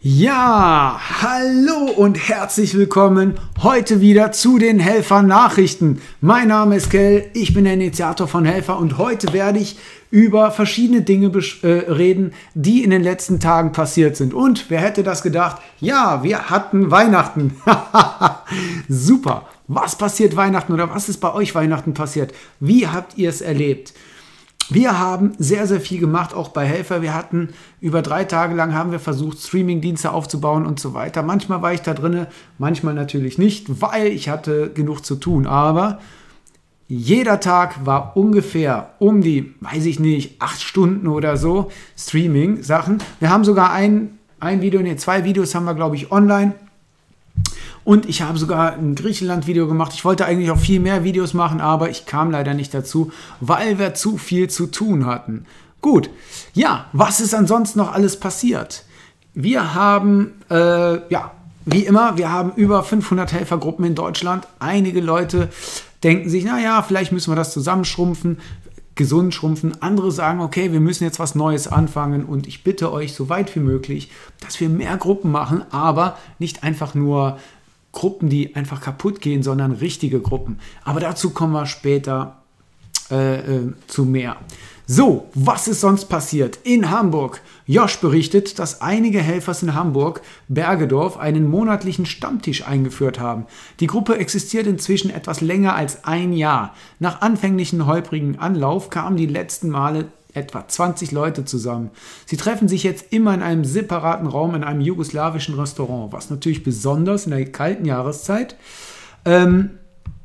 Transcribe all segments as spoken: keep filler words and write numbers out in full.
Ja, hallo und herzlich willkommen heute wieder zu den Helfer-Nachrichten. Mein Name ist Kell, ich bin der Initiator von Helfer und heute werde ich über verschiedene Dinge äh, reden, die in den letzten Tagen passiert sind. Und wer hätte das gedacht? Ja, wir hatten Weihnachten. Super. Was passiert Weihnachten oder was ist bei euch Weihnachten passiert? Wie habt ihr es erlebt? Wir haben sehr, sehr viel gemacht, auch bei Helfer. Wir hatten über drei Tage lang haben wir versucht, Streaming-Dienste aufzubauen und so weiter. Manchmal war ich da drin, manchmal natürlich nicht, weil ich hatte genug zu tun. Aber jeder Tag war ungefähr um die, weiß ich nicht, acht Stunden oder so Streaming-Sachen. Wir haben sogar ein, ein Video, nee, zwei Videos haben wir, glaube ich, online. Und ich habe sogar ein Griechenland-Video gemacht. Ich wollte eigentlich auch viel mehr Videos machen, aber ich kam leider nicht dazu, weil wir zu viel zu tun hatten. Gut, ja, was ist ansonsten noch alles passiert? Wir haben, äh, ja, wie immer, wir haben über fünfhundert Helfergruppen in Deutschland. Einige Leute denken sich, naja, vielleicht müssen wir das zusammenschrumpfen, gesund schrumpfen. Andere sagen, okay, wir müssen jetzt was Neues anfangen und ich bitte euch so weit wie möglich, dass wir mehr Gruppen machen, aber nicht einfach nur Gruppen, die einfach kaputt gehen, sondern richtige Gruppen. Aber dazu kommen wir später äh, äh, zu mehr. So, was ist sonst passiert? In Hamburg. Josh berichtet, dass einige Helfers in Hamburg, Bergedorf, einen monatlichen Stammtisch eingeführt haben. Die Gruppe existiert inzwischen etwas länger als ein Jahr. Nach anfänglichen holprigen Anlauf kamen die letzten Male etwa zwanzig Leute zusammen. Sie treffen sich jetzt immer in einem separaten Raum in einem jugoslawischen Restaurant, was natürlich besonders in der kalten Jahreszeit ähm,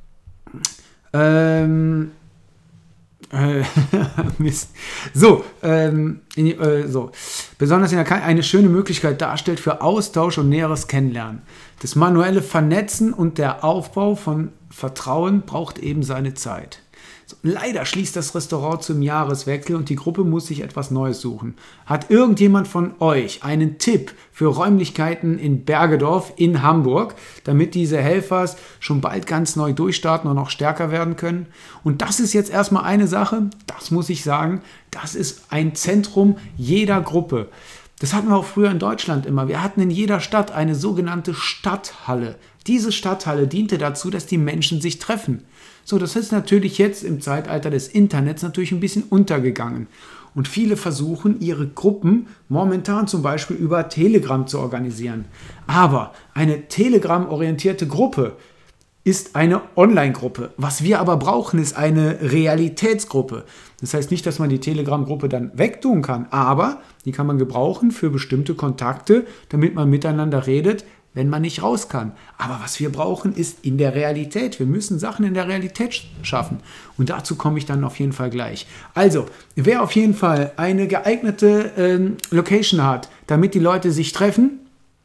ähm, äh, Mist. So, ähm, in, äh, so, besonders in der Kalten eine schöne Möglichkeit darstellt für Austausch und näheres Kennenlernen. Das manuelle Vernetzen und der Aufbau von Vertrauen braucht eben seine Zeit. So, leider schließt das Restaurant zum Jahreswechsel und die Gruppe muss sich etwas Neues suchen. Hat irgendjemand von euch einen Tipp für Räumlichkeiten in Bergedorf in Hamburg, damit diese Helfers schon bald ganz neu durchstarten und noch stärker werden können? Und das ist jetzt erstmal eine Sache, das muss ich sagen, das ist ein Zentrum jeder Gruppe. Das hatten wir auch früher in Deutschland immer. Wir hatten in jeder Stadt eine sogenannte Stadthalle. Diese Stadthalle diente dazu, dass die Menschen sich treffen. So, das ist natürlich jetzt im Zeitalter des Internets natürlich ein bisschen untergegangen. Und viele versuchen, ihre Gruppen momentan zum Beispiel über Telegram zu organisieren. Aber eine Telegram-orientierte Gruppe ist eine Online-Gruppe. Was wir aber brauchen, ist eine Realitätsgruppe. Das heißt nicht, dass man die Telegram-Gruppe dann wegtun kann, aber die kann man gebrauchen für bestimmte Kontakte, damit man miteinander redet, wenn man nicht raus kann. Aber was wir brauchen, ist in der Realität. Wir müssen Sachen in der Realität schaffen. Und dazu komme ich dann auf jeden Fall gleich. Also, wer auf jeden Fall eine geeignete ähm, Location hat, damit die Leute sich treffen,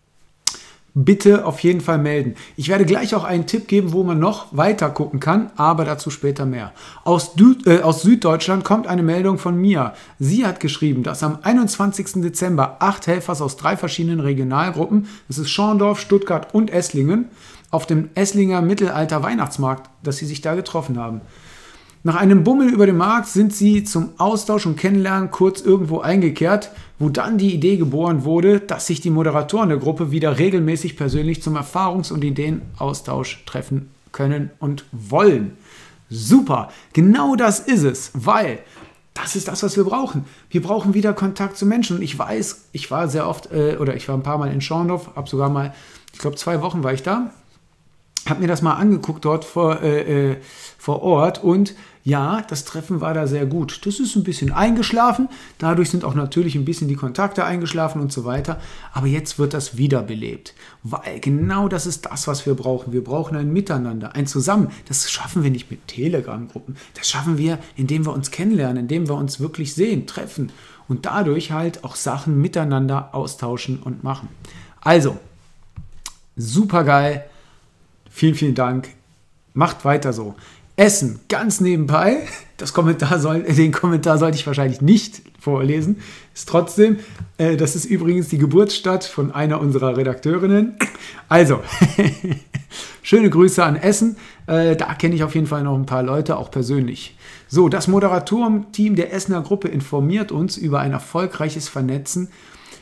bitte auf jeden Fall melden. Ich werde gleich auch einen Tipp geben, wo man noch weiter gucken kann, aber dazu später mehr. Aus, Dü äh, aus Süddeutschland kommt eine Meldung von Mia. Sie hat geschrieben, dass am einundzwanzigsten Dezember acht Helfers aus drei verschiedenen Regionalgruppen, das ist Schorndorf, Stuttgart und Esslingen, auf dem Esslinger Mittelalter Weihnachtsmarkt, dass sie sich da getroffen haben. Nach einem Bummel über den Markt sind sie zum Austausch und Kennenlernen kurz irgendwo eingekehrt, wo dann die Idee geboren wurde, dass sich die Moderatoren der Gruppe wieder regelmäßig persönlich zum Erfahrungs- und Ideenaustausch treffen können und wollen. Super, genau das ist es, weil das ist das, was wir brauchen. Wir brauchen wieder Kontakt zu Menschen. Und ich weiß, ich war sehr oft, äh, oder ich war ein paar Mal in Schorndorf, habe sogar mal, ich glaube zwei Wochen war ich da, habe mir das mal angeguckt dort vor, äh, vor Ort und ja, das Treffen war da sehr gut. Das ist ein bisschen eingeschlafen, dadurch sind auch natürlich ein bisschen die Kontakte eingeschlafen und so weiter, aber jetzt wird das wiederbelebt, weil genau das ist das, was wir brauchen. Wir brauchen ein Miteinander, ein Zusammen. Das schaffen wir nicht mit Telegram-Gruppen, das schaffen wir, indem wir uns kennenlernen, indem wir uns wirklich sehen, treffen und dadurch halt auch Sachen miteinander austauschen und machen. Also, super geil. Vielen, vielen Dank. Macht weiter so. Essen, ganz nebenbei. Das Kommentar soll, den Kommentar sollte ich wahrscheinlich nicht vorlesen. Ist trotzdem, äh, das ist übrigens die Geburtsstadt von einer unserer Redakteurinnen. Also, schöne Grüße an Essen. Äh, da kenne ich auf jeden Fall noch ein paar Leute, auch persönlich. So, das Moderatorenteam der Essener Gruppe informiert uns über ein erfolgreiches Vernetzen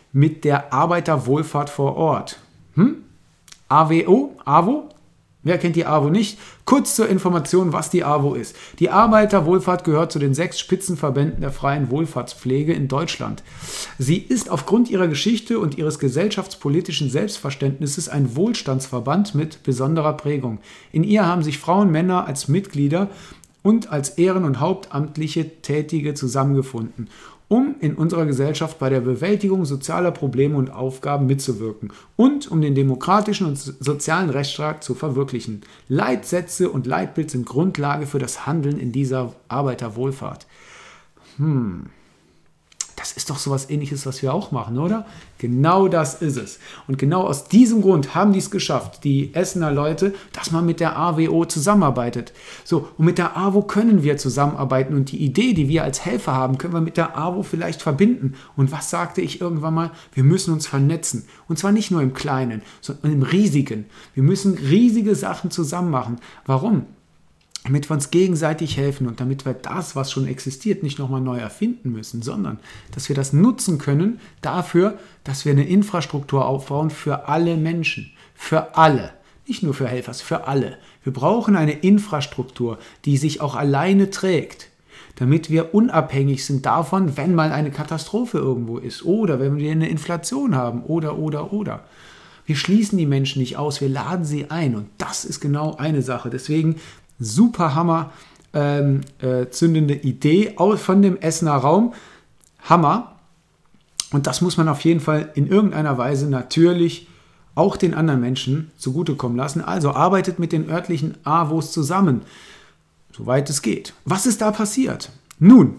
mit der Arbeiterwohlfahrt vor Ort. Hm? A W O? A W O? Wer kennt die A W O nicht? Kurz zur Information, was die A W O ist. Die Arbeiterwohlfahrt gehört zu den sechs Spitzenverbänden der freien Wohlfahrtspflege in Deutschland. Sie ist aufgrund ihrer Geschichte und ihres gesellschaftspolitischen Selbstverständnisses ein Wohlstandsverband mit besonderer Prägung. In ihr haben sich Frauen, Männer als Mitglieder und als Ehren- und hauptamtliche Tätige zusammengefunden, um in unserer Gesellschaft bei der Bewältigung sozialer Probleme und Aufgaben mitzuwirken und um den demokratischen und sozialen Rechtsstaat zu verwirklichen. Leitsätze und Leitbild sind Grundlage für das Handeln in dieser Arbeiterwohlfahrt. Hm, das ist doch sowas Ähnliches, was wir auch machen, oder? Genau das ist es. Und genau aus diesem Grund haben die es geschafft, die Essener Leute, dass man mit der A W O zusammenarbeitet. So, und mit der A W O können wir zusammenarbeiten und die Idee, die wir als Helfer haben, können wir mit der A W O vielleicht verbinden. Und was sagte ich irgendwann mal? Wir müssen uns vernetzen. Und zwar nicht nur im Kleinen, sondern im Riesigen. Wir müssen riesige Sachen zusammen machen. Warum? Damit wir uns gegenseitig helfen und damit wir das, was schon existiert, nicht nochmal neu erfinden müssen, sondern dass wir das nutzen können dafür, dass wir eine Infrastruktur aufbauen für alle Menschen, für alle, nicht nur für Helfer, für alle. Wir brauchen eine Infrastruktur, die sich auch alleine trägt, damit wir unabhängig sind davon, wenn mal eine Katastrophe irgendwo ist oder wenn wir eine Inflation haben oder, oder, oder. Wir schließen die Menschen nicht aus, wir laden sie ein und das ist genau eine Sache. Deswegen super Hammer, ähm, äh, zündende Idee von dem Essener Raum. Hammer. Und das muss man auf jeden Fall in irgendeiner Weise natürlich auch den anderen Menschen zugutekommen lassen. Also arbeitet mit den örtlichen A W Os zusammen, soweit es geht. Was ist da passiert? Nun,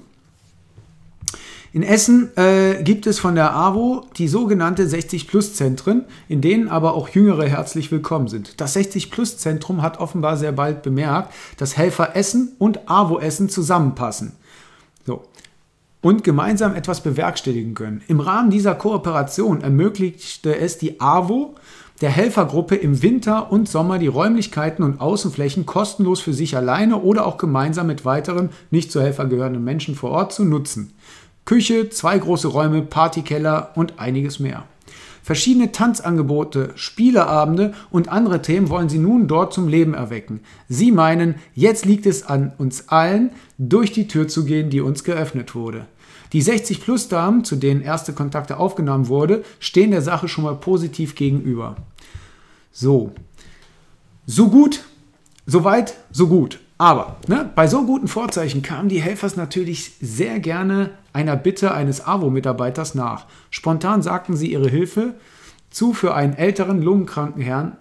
in Essen äh, gibt es von der A W O die sogenannte sechzig-Plus-Zentren, in denen aber auch Jüngere herzlich willkommen sind. Das sechzig-Plus-Zentrum hat offenbar sehr bald bemerkt, dass Helfer Essen und A W O Essen zusammenpassen. So. Und gemeinsam etwas bewerkstelligen können. Im Rahmen dieser Kooperation ermöglichte es die A W O der Helfergruppe im Winter und Sommer die Räumlichkeiten und Außenflächen kostenlos für sich alleine oder auch gemeinsam mit weiteren nicht zu Helfer gehörenden Menschen vor Ort zu nutzen. Küche, zwei große Räume, Partykeller und einiges mehr. Verschiedene Tanzangebote, Spieleabende und andere Themen wollen sie nun dort zum Leben erwecken. Sie meinen, jetzt liegt es an uns allen, durch die Tür zu gehen, die uns geöffnet wurde. Die sechzig-Plus-Damen, zu denen erste Kontakte aufgenommen wurde, stehen der Sache schon mal positiv gegenüber. So, so gut, so weit, so gut. Aber ne, bei so guten Vorzeichen kamen die Helfers natürlich sehr gerne einer Bitte eines A W O-Mitarbeiters nach. Spontan sagten sie ihre Hilfe zu für einen älteren lungenkranken Herrn.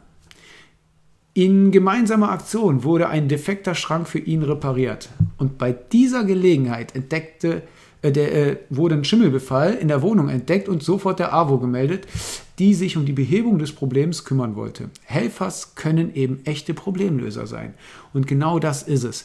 In gemeinsamer Aktion wurde ein defekter Schrank für ihn repariert. Und bei dieser Gelegenheit entdeckte, äh, der, äh, wurde ein Schimmelbefall in der Wohnung entdeckt und sofort der A W O gemeldet, die sich um die Behebung des Problems kümmern wollte. Helfers können eben echte Problemlöser sein. Und genau das ist es.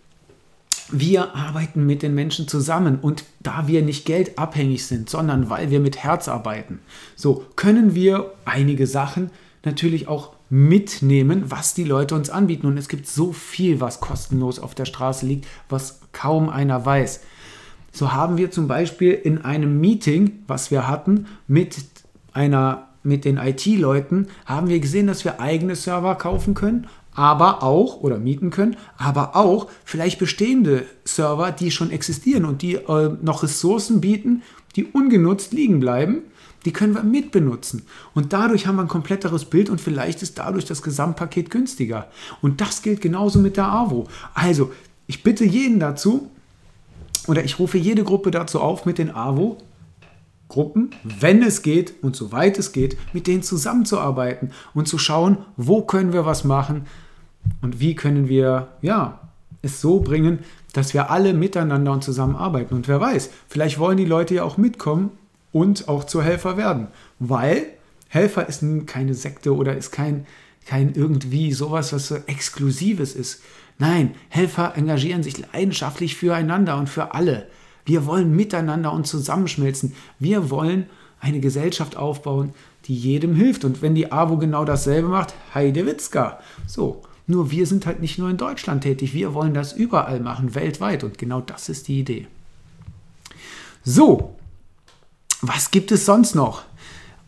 Wir arbeiten mit den Menschen zusammen und da wir nicht geldabhängig sind, sondern weil wir mit Herz arbeiten, so können wir einige Sachen natürlich auch mitnehmen, was die Leute uns anbieten. Und es gibt so viel, was kostenlos auf der Straße liegt, was kaum einer weiß. So haben wir zum Beispiel in einem Meeting, was wir hatten mit einer, mit den I T-Leuten, haben wir gesehen, dass wir eigene Server kaufen können, aber auch, oder mieten können, aber auch vielleicht bestehende Server, die schon existieren und die äh, noch Ressourcen bieten, die ungenutzt liegen bleiben, die können wir mitbenutzen. Und dadurch haben wir ein kompletteres Bild und vielleicht ist dadurch das Gesamtpaket günstiger. Und das gilt genauso mit der A W O. Also, ich bitte jeden dazu, oder ich rufe jede Gruppe dazu auf, mit den A W O-Gruppen, wenn es geht und soweit es geht, mit denen zusammenzuarbeiten und zu schauen, wo können wir was machen und wie können wir ja, es so bringen, dass wir alle miteinander und zusammenarbeiten. Und wer weiß, vielleicht wollen die Leute ja auch mitkommen und auch zu Helfer werden, weil Helfer ist keine Sekte oder ist kein, kein irgendwie sowas, was so Exklusives ist. Nein, Helfer engagieren sich leidenschaftlich füreinander und für alle. Wir wollen miteinander und zusammenschmelzen. Wir wollen eine Gesellschaft aufbauen, die jedem hilft. Und wenn die A W O genau dasselbe macht, Heidewitzka. So, nur wir sind halt nicht nur in Deutschland tätig. Wir wollen das überall machen, weltweit. Und genau das ist die Idee. So, was gibt es sonst noch?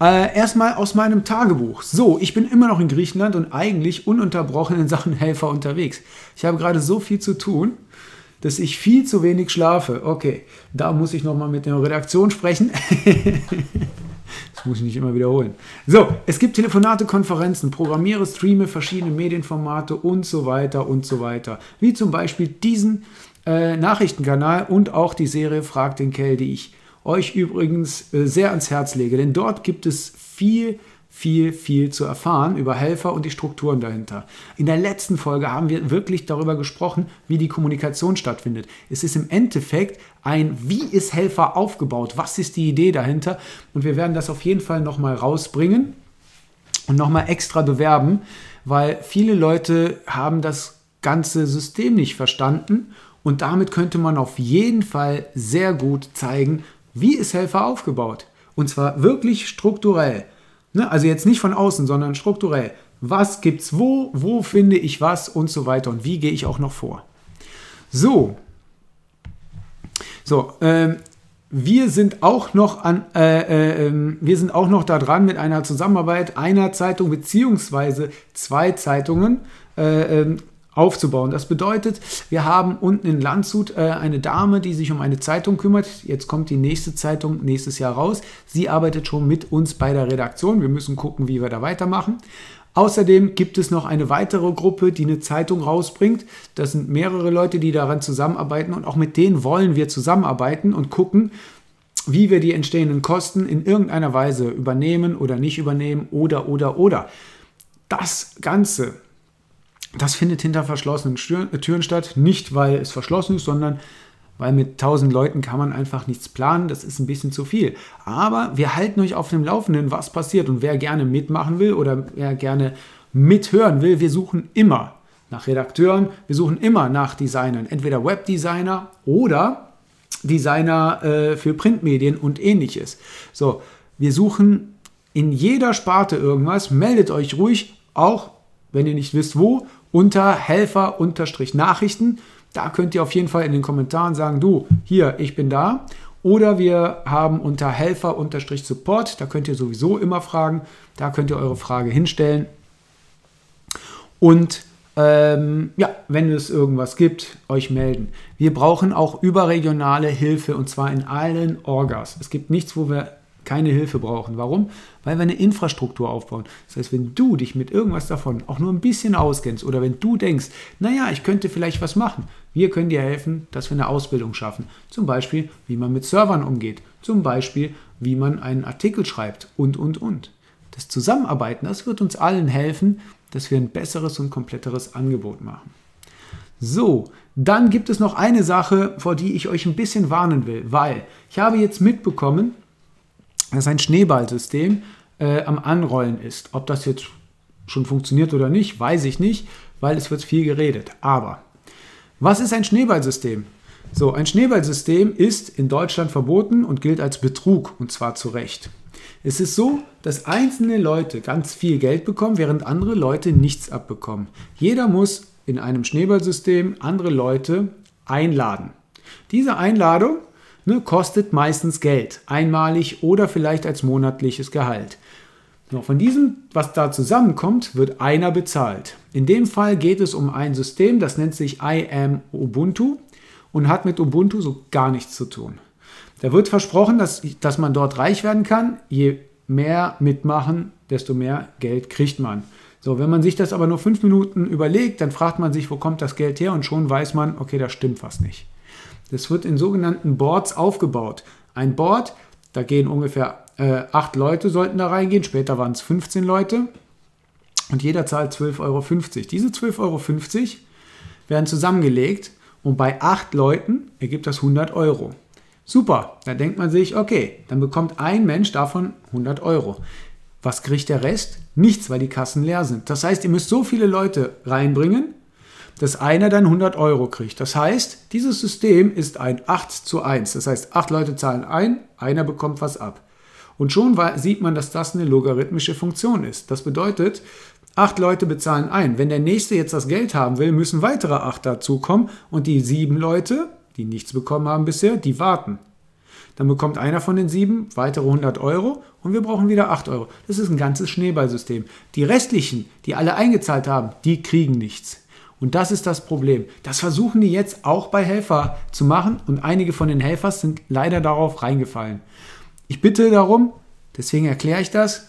Äh, erstmal aus meinem Tagebuch. So, ich bin immer noch in Griechenland und eigentlich ununterbrochen in Sachen Helfer unterwegs. Ich habe gerade so viel zu tun, dass ich viel zu wenig schlafe. Okay, da muss ich nochmal mit der Redaktion sprechen. Das muss ich nicht immer wiederholen. So, es gibt Telefonate, Konferenzen, programmiere, streame verschiedene Medienformate und so weiter und so weiter. Wie zum Beispiel diesen äh, Nachrichtenkanal und auch die Serie Frag den Kell, die ich euch übrigens äh, sehr ans Herz lege. Denn dort gibt es viel, viel, viel zu erfahren über Helfer und die Strukturen dahinter. In der letzten Folge haben wir wirklich darüber gesprochen, wie die Kommunikation stattfindet. Es ist im Endeffekt ein, wie ist Helfer aufgebaut? Was ist die Idee dahinter? Und wir werden das auf jeden Fall nochmal rausbringen und nochmal extra bewerben, weil viele Leute haben das ganze System nicht verstanden und damit könnte man auf jeden Fall sehr gut zeigen, wie ist Helfer aufgebaut? Und zwar wirklich strukturell. Ne? Also jetzt nicht von außen, sondern strukturell. Was gibt's wo? Wo finde ich was? Und so weiter. Und wie gehe ich auch noch vor? So. So, ähm, wir sind auch noch an, äh, äh, wir sind auch noch da dran mit einer Zusammenarbeit einer Zeitung beziehungsweise zwei Zeitungen äh, äh, aufzubauen. Das bedeutet, wir haben unten in Landshut äh, eine Dame, die sich um eine Zeitung kümmert. Jetzt kommt die nächste Zeitung nächstes Jahr raus. Sie arbeitet schon mit uns bei der Redaktion. Wir müssen gucken, wie wir da weitermachen. Außerdem gibt es noch eine weitere Gruppe, die eine Zeitung rausbringt. Das sind mehrere Leute, die daran zusammenarbeiten und auch mit denen wollen wir zusammenarbeiten und gucken, wie wir die entstehenden Kosten in irgendeiner Weise übernehmen oder nicht übernehmen oder, oder, oder. Das Ganze, das findet hinter verschlossenen Türen statt, nicht weil es verschlossen ist, sondern weil mit tausend Leuten kann man einfach nichts planen, das ist ein bisschen zu viel. Aber wir halten euch auf dem Laufenden, was passiert und wer gerne mitmachen will oder wer gerne mithören will, wir suchen immer nach Redakteuren, wir suchen immer nach Designern, entweder Webdesigner oder Designer äh, für Printmedien und ähnliches. So, wir suchen in jeder Sparte irgendwas, meldet euch ruhig, auch wenn ihr nicht wisst wo, unter Helfer-Nachrichten. Da könnt ihr auf jeden Fall in den Kommentaren sagen, du, hier, ich bin da. Oder wir haben unter Helfer-Support, da könnt ihr sowieso immer fragen. Da könnt ihr eure Frage hinstellen. Und ähm, ja, wenn es irgendwas gibt, euch melden. Wir brauchen auch überregionale Hilfe und zwar in allen Orgas. Es gibt nichts, wo wir keine Hilfe brauchen. Warum? Weil wir eine Infrastruktur aufbauen. Das heißt, wenn du dich mit irgendwas davon auch nur ein bisschen auskennst oder wenn du denkst, naja, ich könnte vielleicht was machen, wir können dir helfen, dass wir eine Ausbildung schaffen. Zum Beispiel, wie man mit Servern umgeht. Zum Beispiel, wie man einen Artikel schreibt und, und, und. Das Zusammenarbeiten, das wird uns allen helfen, dass wir ein besseres und kompletteres Angebot machen. So, dann gibt es noch eine Sache, vor die ich euch ein bisschen warnen will, weil ich habe jetzt mitbekommen, dass ein Schneeballsystem äh, am Anrollen ist. Ob das jetzt schon funktioniert oder nicht, weiß ich nicht, weil es wird viel geredet. Aber was ist ein Schneeballsystem? So, ein Schneeballsystem ist in Deutschland verboten und gilt als Betrug, und zwar zu Recht. Es ist so, dass einzelne Leute ganz viel Geld bekommen, während andere Leute nichts abbekommen. Jeder muss in einem Schneeballsystem andere Leute einladen. Diese Einladung Ne, kostet meistens Geld, einmalig oder vielleicht als monatliches Gehalt. Noch von diesem, was da zusammenkommt, wird einer bezahlt. In dem Fall geht es um ein System, das nennt sich I Am Ubuntu und hat mit Ubuntu so gar nichts zu tun. Da wird versprochen, dass, dass man dort reich werden kann. Je mehr mitmachen, desto mehr Geld kriegt man. So, wenn man sich das aber nur fünf Minuten überlegt, dann fragt man sich, wo kommt das Geld her und schon weiß man, okay, da stimmt was nicht. Das wird in sogenannten Boards aufgebaut. Ein Board, da gehen ungefähr äh, acht Leute sollten da reingehen, später waren es fünfzehn Leute und jeder zahlt zwölf Euro fünfzig. Diese zwölf Euro fünfzig werden zusammengelegt und bei acht Leuten ergibt das hundert Euro. Super, da denkt man sich, okay, dann bekommt ein Mensch davon hundert Euro. Was kriegt der Rest? Nichts, weil die Kassen leer sind. Das heißt, ihr müsst so viele Leute reinbringen, dass einer dann hundert Euro kriegt. Das heißt, dieses System ist ein acht zu eins. Das heißt, acht Leute zahlen ein, einer bekommt was ab. Und schon sieht man, dass das eine logarithmische Funktion ist. Das bedeutet, acht Leute bezahlen ein. Wenn der Nächste jetzt das Geld haben will, müssen weitere acht dazukommen und die sieben Leute, die nichts bekommen haben bisher, die warten. dann bekommt einer von den sieben weitere hundert Euro und wir brauchen wieder acht Euro. Das ist ein ganzes Schneeballsystem. Die restlichen, die alle eingezahlt haben, die kriegen nichts. Und das ist das Problem. Das versuchen die jetzt auch bei Helfer zu machen und einige von den Helfers sind leider darauf reingefallen. Ich bitte darum, deswegen erkläre ich das,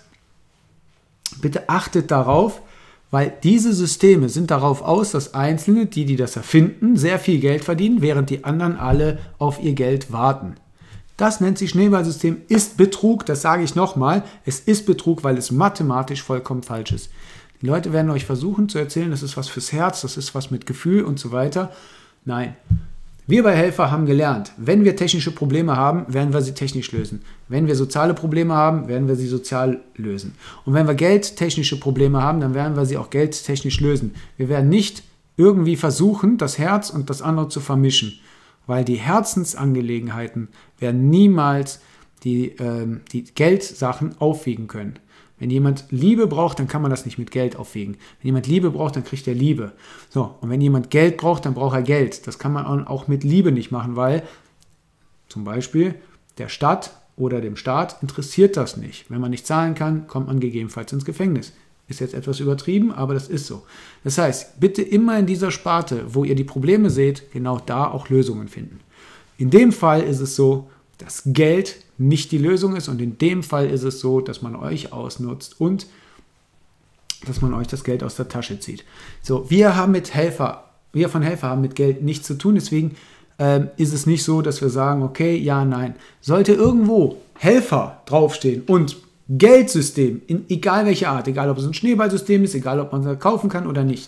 bitte achtet darauf, weil diese Systeme sind darauf aus, dass Einzelne, die, die das erfinden, sehr viel Geld verdienen, während die anderen alle auf ihr Geld warten. Das nennt sich Schneeballsystem, ist Betrug, das sage ich nochmal, es ist Betrug, weil es mathematisch vollkommen falsch ist. Die Leute werden euch versuchen zu erzählen, das ist was fürs Herz, das ist was mit Gefühl und so weiter. Nein. Wir bei Helfer haben gelernt, wenn wir technische Probleme haben, werden wir sie technisch lösen. Wenn wir soziale Probleme haben, werden wir sie sozial lösen. Und wenn wir geldtechnische Probleme haben, dann werden wir sie auch geldtechnisch lösen. Wir werden nicht irgendwie versuchen, das Herz und das andere zu vermischen, weil die Herzensangelegenheiten werden niemals die, ähm, die Geldsachen aufwiegen können. Wenn jemand Liebe braucht, dann kann man das nicht mit Geld aufwiegen. Wenn jemand Liebe braucht, dann kriegt er Liebe. So, und wenn jemand Geld braucht, dann braucht er Geld. Das kann man auch mit Liebe nicht machen, weil zum Beispiel der Stadt oder dem Staat interessiert das nicht. Wenn man nicht zahlen kann, kommt man gegebenenfalls ins Gefängnis. Ist jetzt etwas übertrieben, aber das ist so. Das heißt, bitte immer in dieser Sparte, wo ihr die Probleme seht, genau da auch Lösungen finden. In dem Fall ist es so, dass Geld nicht die Lösung ist und in dem Fall ist es so, dass man euch ausnutzt und dass man euch das Geld aus der Tasche zieht. So, wir haben mit Helfer, wir von Helfer haben mit Geld nichts zu tun, deswegen ähm, ist es nicht so, dass wir sagen, okay, ja, nein. Sollte irgendwo Helfer draufstehen und Geldsystem, in egal welcher Art, egal ob es ein Schneeballsystem ist, egal ob man es kaufen kann oder nicht.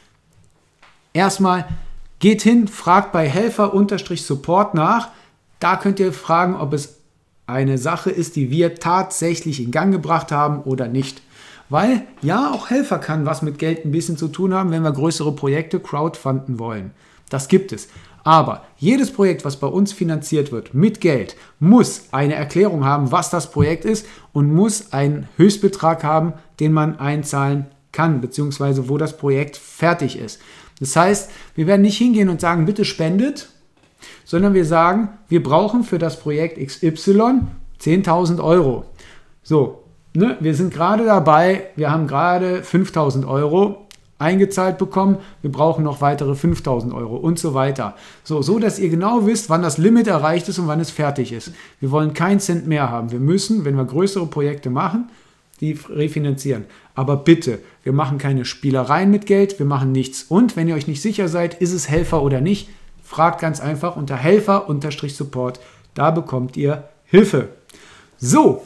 Erstmal geht hin, fragt bei Helfer-Support nach. Da könnt ihr fragen, ob es eine Sache ist, die wir tatsächlich in Gang gebracht haben oder nicht. Weil, ja, auch Helfer kann was mit Geld ein bisschen zu tun haben, wenn wir größere Projekte crowdfunden wollen. Das gibt es. Aber jedes Projekt, was bei uns finanziert wird mit Geld, muss eine Erklärung haben, was das Projekt ist und muss einen Höchstbetrag haben, den man einzahlen kann, beziehungsweise wo das Projekt fertig ist. Das heißt, wir werden nicht hingehen und sagen, bitte spendet, sondern wir sagen, wir brauchen für das Projekt X Y zehntausend Euro. So, ne, wir sind gerade dabei, wir haben gerade fünftausend Euro eingezahlt bekommen, wir brauchen noch weitere fünftausend Euro und so weiter. So, so, dass ihr genau wisst, wann das Limit erreicht ist und wann es fertig ist. Wir wollen keinen Cent mehr haben. Wir müssen, wenn wir größere Projekte machen, die refinanzieren. Aber bitte, wir machen keine Spielereien mit Geld, wir machen nichts. Und wenn ihr euch nicht sicher seid, ist es Helfer oder nicht, fragt ganz einfach unter Helfer-Support. Da bekommt ihr Hilfe. So,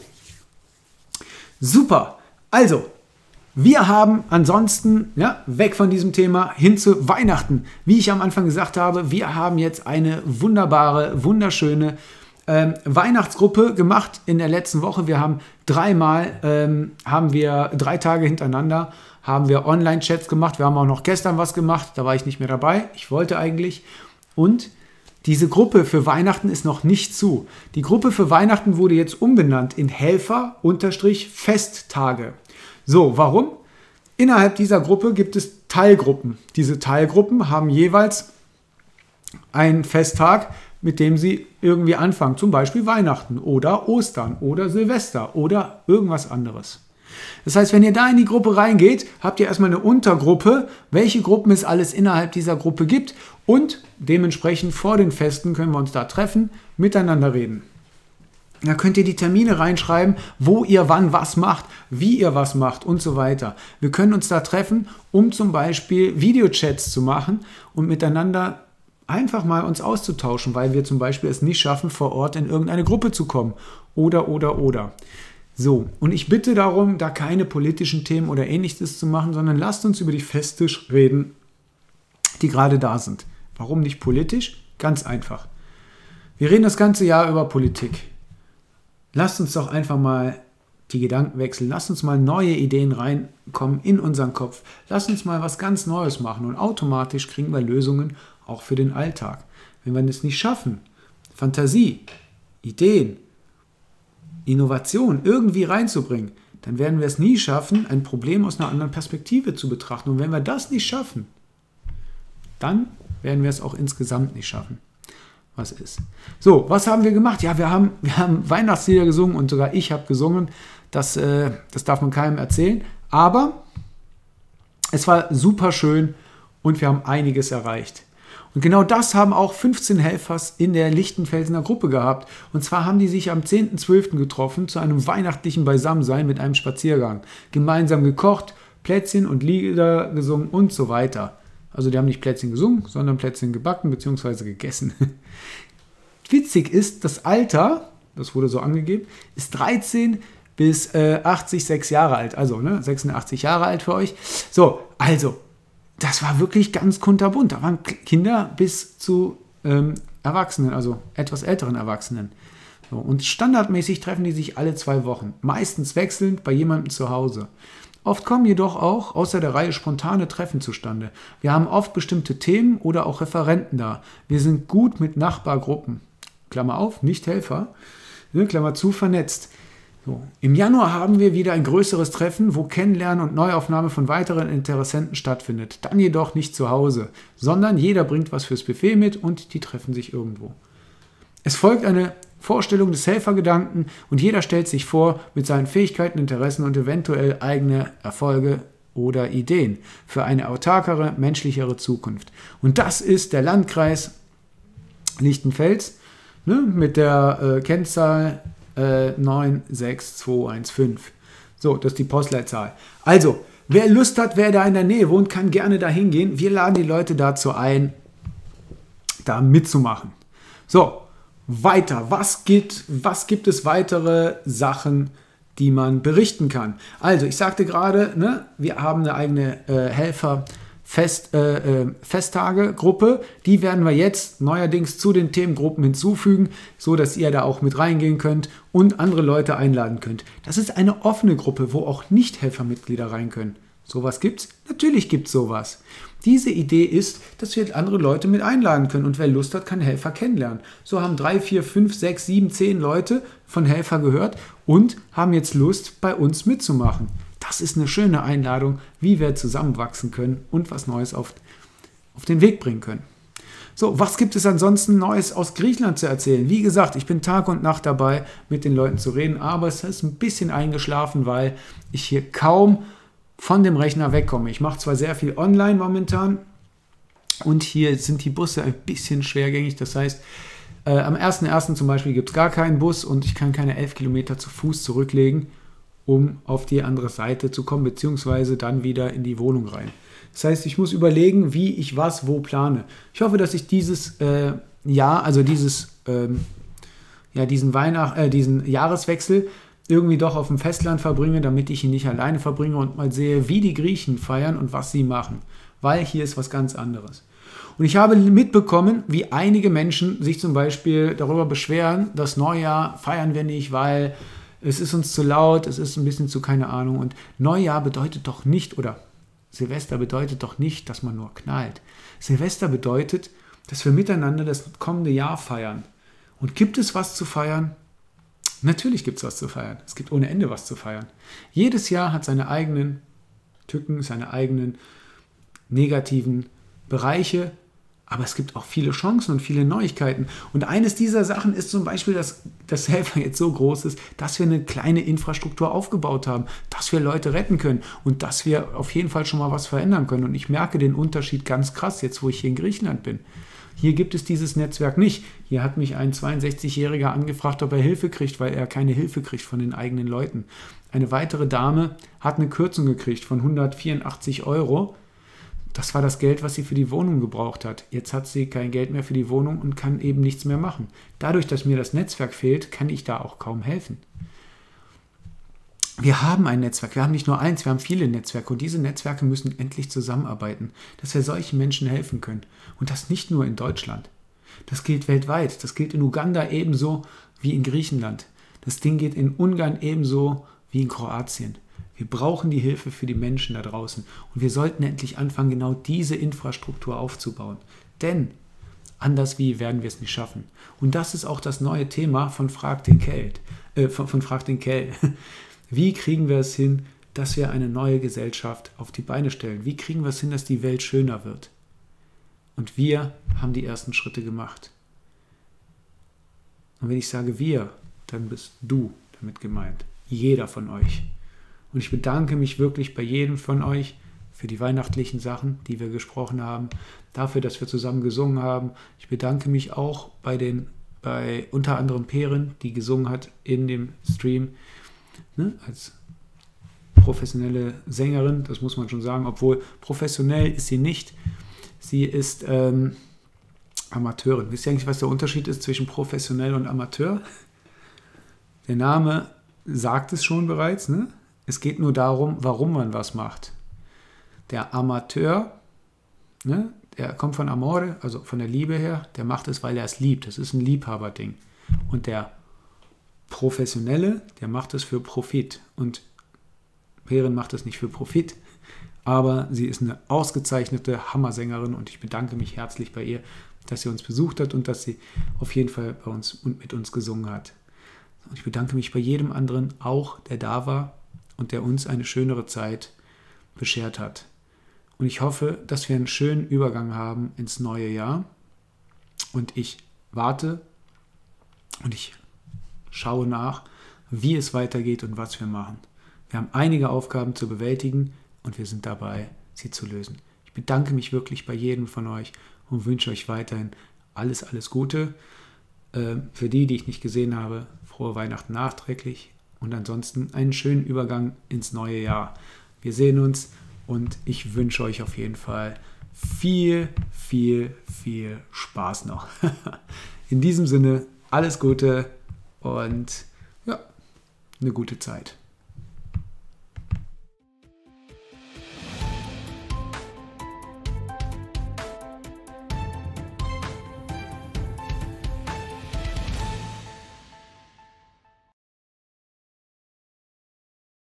super. Also, wir haben ansonsten, ja, weg von diesem Thema, hin zu Weihnachten. Wie ich am Anfang gesagt habe, wir haben jetzt eine wunderbare, wunderschöne ähm, Weihnachtsgruppe gemacht in der letzten Woche. Wir haben dreimal, ähm, haben wir drei Tage hintereinander, haben wir Online-Chats gemacht. Wir haben auch noch gestern was gemacht, da war ich nicht mehr dabei. Ich wollte eigentlich. Und diese Gruppe für Weihnachten ist noch nicht zu. Die Gruppe für Weihnachten wurde jetzt umbenannt in Helfer-Festtage. So, warum? Innerhalb dieser Gruppe gibt es Teilgruppen. Diese Teilgruppen haben jeweils einen Festtag, mit dem sie irgendwie anfangen. Zum Beispiel Weihnachten oder Ostern oder Silvester oder irgendwas anderes. Das heißt, wenn ihr da in die Gruppe reingeht, habt ihr erstmal eine Untergruppe, welche Gruppen es alles innerhalb dieser Gruppe gibt und dementsprechend vor den Festen können wir uns da treffen, miteinander reden. Da könnt ihr die Termine reinschreiben, wo ihr wann was macht, wie ihr was macht und so weiter. Wir können uns da treffen, um zum Beispiel Videochats zu machen und miteinander einfach mal uns auszutauschen, weil wir zum Beispiel es nicht schaffen, vor Ort in irgendeine Gruppe zu kommen. Oder, oder, oder. So, und ich bitte darum, da keine politischen Themen oder Ähnliches zu machen, sondern lasst uns über die Feste reden, die gerade da sind. Warum nicht politisch? Ganz einfach. Wir reden das ganze Jahr über Politik. Lasst uns doch einfach mal die Gedanken wechseln. Lasst uns mal neue Ideen reinkommen in unseren Kopf. Lasst uns mal was ganz Neues machen und automatisch kriegen wir Lösungen auch für den Alltag. Wenn wir es nicht schaffen, Fantasie, Ideen, Innovation irgendwie reinzubringen, dann werden wir es nie schaffen, ein Problem aus einer anderen Perspektive zu betrachten. Und wenn wir das nicht schaffen, dann werden wir es auch insgesamt nicht schaffen. was ist. So, was haben wir gemacht? Ja, wir haben, wir haben Weihnachtslieder gesungen und sogar ich habe gesungen. Das, äh, das darf man keinem erzählen. Aber es war super schön und wir haben einiges erreicht. Und genau das haben auch fünfzehn Helfers in der Lichtenfelsener Gruppe gehabt. Und zwar haben die sich am zehnten zwölften getroffen zu einem weihnachtlichen Beisammensein mit einem Spaziergang. Gemeinsam gekocht, Plätzchen und Lieder gesungen und so weiter. Also die haben nicht Plätzchen gesungen, sondern Plätzchen gebacken bzw. gegessen. Witzig ist, das Alter, das wurde so angegeben, ist dreizehn bis äh, achtzig, sechs Jahre alt. Also ne, sechsundachtzig Jahre alt für euch. So, also, das war wirklich ganz kunterbunt. Da waren Kinder bis zu ähm, Erwachsenen, also etwas älteren Erwachsenen. So, und standardmäßig treffen die sich alle zwei Wochen. Meistens wechselnd bei jemandem zu Hause. Oft kommen jedoch auch außer der Reihe spontane Treffen zustande. Wir haben oft bestimmte Themen oder auch Referenten da. Wir sind gut mit Nachbargruppen, Klammer auf, nicht Helfer, ne, Klammer zu, vernetzt. So. Im Januar haben wir wieder ein größeres Treffen, wo Kennenlernen und Neuaufnahme von weiteren Interessenten stattfindet. Dann jedoch nicht zu Hause, sondern jeder bringt was fürs Buffet mit und die treffen sich irgendwo. Es folgt eine Vorstellung des Helfergedanken und jeder stellt sich vor mit seinen Fähigkeiten, Interessen und eventuell eigene Erfolge oder Ideen für eine autarkere, menschlichere Zukunft. Und das ist der Landkreis Lichtenfels, ne, mit der äh, Kennzahl äh, neun sechs zwei eins fünf. So, das ist die Postleitzahl. Also, wer Lust hat, wer da in der Nähe wohnt, kann gerne da hingehen. Wir laden die Leute dazu ein, da mitzumachen. So, weiter. Was gibt, was gibt es weitere Sachen, die man berichten kann? Also, ich sagte gerade, ne, wir haben eine eigene äh, Helfer- Fest, äh, Festtagegruppe, die werden wir jetzt neuerdings zu den Themengruppen hinzufügen, so dass ihr da auch mit reingehen könnt und andere Leute einladen könnt. Das ist eine offene Gruppe, wo auch Nicht-Helfermitglieder rein können. Sowas gibt's? Natürlich gibt's sowas. Diese Idee ist, dass wir andere Leute mit einladen können und wer Lust hat, kann Helfer kennenlernen. So haben drei, vier, fünf, sechs, sieben, zehn Leute von Helfer gehört und haben jetzt Lust, bei uns mitzumachen. Das ist eine schöne Einladung, wie wir zusammenwachsen können und was Neues auf, auf den Weg bringen können. So, was gibt es ansonsten Neues aus Griechenland zu erzählen? Wie gesagt, ich bin Tag und Nacht dabei, mit den Leuten zu reden, aber es ist ein bisschen eingeschlafen, weil ich hier kaum von dem Rechner wegkomme. Ich mache zwar sehr viel online momentan und hier sind die Busse ein bisschen schwergängig, das heißt, äh, am ersten ersten zum Beispiel gibt es gar keinen Bus und ich kann keine elf Kilometer zu Fuß zurücklegen, um auf die andere Seite zu kommen, beziehungsweise dann wieder in die Wohnung rein. Das heißt, ich muss überlegen, wie ich was wo plane. Ich hoffe, dass ich dieses äh, Jahr, also dieses, ähm, ja, diesen, Weihnacht, äh, diesen Jahreswechsel irgendwie doch auf dem Festland verbringe, damit ich ihn nicht alleine verbringe und mal sehe, wie die Griechen feiern und was sie machen. Weil hier ist was ganz anderes. Und ich habe mitbekommen, wie einige Menschen sich zum Beispiel darüber beschweren, das Neujahr feiern wir nicht, weil es ist uns zu laut, es ist ein bisschen zu keine Ahnung. Und Neujahr bedeutet doch nicht, oder Silvester bedeutet doch nicht, dass man nur knallt. Silvester bedeutet, dass wir miteinander das kommende Jahr feiern. Und gibt es was zu feiern? Natürlich gibt es was zu feiern. Es gibt ohne Ende was zu feiern. Jedes Jahr hat seine eigenen Tücken, seine eigenen negativen Bereiche. Aber es gibt auch viele Chancen und viele Neuigkeiten. Und eines dieser Sachen ist zum Beispiel, dass das Helfer jetzt so groß ist, dass wir eine kleine Infrastruktur aufgebaut haben, dass wir Leute retten können und dass wir auf jeden Fall schon mal was verändern können. Und ich merke den Unterschied ganz krass, jetzt wo ich hier in Griechenland bin. Hier gibt es dieses Netzwerk nicht. Hier hat mich ein zweiundsechzigjähriger angefragt, ob er Hilfe kriegt, weil er keine Hilfe kriegt von den eigenen Leuten. Eine weitere Dame hat eine Kürzung gekriegt von hundertvierundachtzig Euro. Das war das Geld, was sie für die Wohnung gebraucht hat. Jetzt hat sie kein Geld mehr für die Wohnung und kann eben nichts mehr machen. Dadurch, dass mir das Netzwerk fehlt, kann ich da auch kaum helfen. Wir haben ein Netzwerk, wir haben nicht nur eins, wir haben viele Netzwerke und diese Netzwerke müssen endlich zusammenarbeiten, dass wir solchen Menschen helfen können. Und das nicht nur in Deutschland. Das gilt weltweit, das gilt in Uganda ebenso wie in Griechenland. Das Ding geht in Ungarn ebenso wie in Kroatien. Wir brauchen die Hilfe für die Menschen da draußen und wir sollten endlich anfangen, genau diese Infrastruktur aufzubauen. Denn anders wie werden wir es nicht schaffen. Und das ist auch das neue Thema von Frag den Kell. Äh, von, von Frag den Kell. Wie kriegen wir es hin, dass wir eine neue Gesellschaft auf die Beine stellen? Wie kriegen wir es hin, dass die Welt schöner wird? Und wir haben die ersten Schritte gemacht. Und wenn ich sage wir, dann bist du damit gemeint. Jeder von euch. Und ich bedanke mich wirklich bei jedem von euch für die weihnachtlichen Sachen, die wir gesprochen haben, dafür, dass wir zusammen gesungen haben. Ich bedanke mich auch bei den, bei unter anderem Perin, die gesungen hat in dem Stream, ne, als professionelle Sängerin, das muss man schon sagen, obwohl professionell ist sie nicht. Sie ist ähm, Amateurin. Wisst ihr eigentlich, was der Unterschied ist zwischen professionell und Amateur? Der Name sagt es schon bereits, ne? Es geht nur darum, warum man was macht. Der Amateur, ne, der kommt von Amore, also von der Liebe her, der macht es, weil er es liebt. Das ist ein Liebhaberding. Und der Professionelle, der macht es für Profit. Und Perin macht es nicht für Profit, aber sie ist eine ausgezeichnete Hammersängerin und ich bedanke mich herzlich bei ihr, dass sie uns besucht hat und dass sie auf jeden Fall bei uns und mit uns gesungen hat. Und ich bedanke mich bei jedem anderen auch, der da war und der uns eine schönere Zeit beschert hat. Und ich hoffe, dass wir einen schönen Übergang haben ins neue Jahr. Und ich warte und ich schaue nach, wie es weitergeht und was wir machen. Wir haben einige Aufgaben zu bewältigen und wir sind dabei, sie zu lösen. Ich bedanke mich wirklich bei jedem von euch und wünsche euch weiterhin alles, alles Gute. Für die, die ich nicht gesehen habe, frohe Weihnachten nachträglich und ansonsten einen schönen Übergang ins neue Jahr. Wir sehen uns und ich wünsche euch auf jeden Fall viel, viel, viel Spaß noch. In diesem Sinne, alles Gute und ja, eine gute Zeit.